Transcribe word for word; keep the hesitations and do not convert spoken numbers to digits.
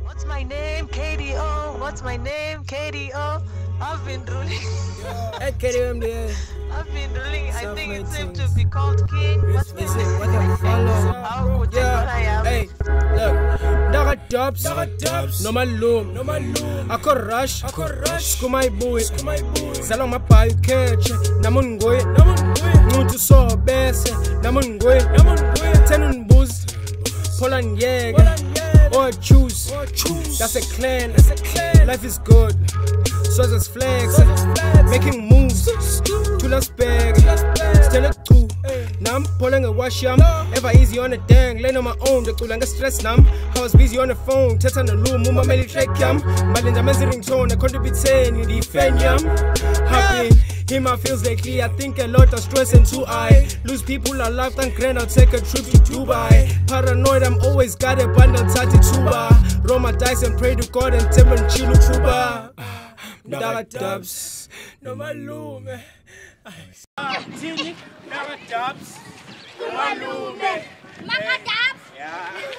What's my name? K D O. What's my name? K D O. I've been ruling. Hey, K D O, M D A. I've been ruling. I think it's safe to be called king. What's my Is it name? what I follow? How good yeah. I am. Hey, look. Daga dubs, no malum, no malum. Ako rush, ako rush. Skumay boy, skumay boy. Salong mapayo catch, namun goy, namun goy. Ngutu so bese, namun goy, namun goy. Tenun booze, Poland yeg, or choose. That's a clan, that's a clan. Life is good. So as flex, making moves. To Las Vegas, still a two. Now I'm pulling a wash yam. Ever easy on the dang, laying on my own. The cool and stress nam. I was busy on the phone, test on the loom, mama meli track yam. Malinda measuring tone, I contribute saying you defend yam. Happy. Him I feels lately, I think a lot of stress and too I lose people I love and grand, I'll take a trip to Dubai. Paranoid, I'm always got a bundle tied to roll my dice and pray to God and tell them chill Cuba. Daga dubs, no malume. Daga dubs, no malume. Daga dubs. Yeah.